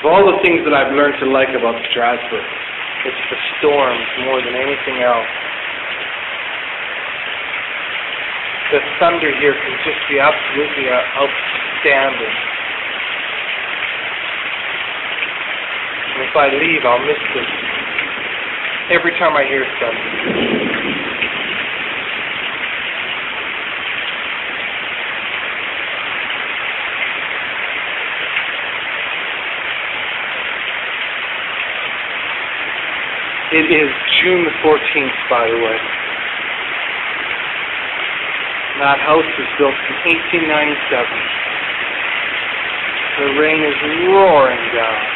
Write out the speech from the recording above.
all the things that I've learned to like about Strasbourg, it's the storms more than anything else. The thunder here can just be absolutely outstanding. And if I leave, I'll miss this every time I hear thunder. It is June the 14th, by the way. That house was built in 1897. The rain is roaring down.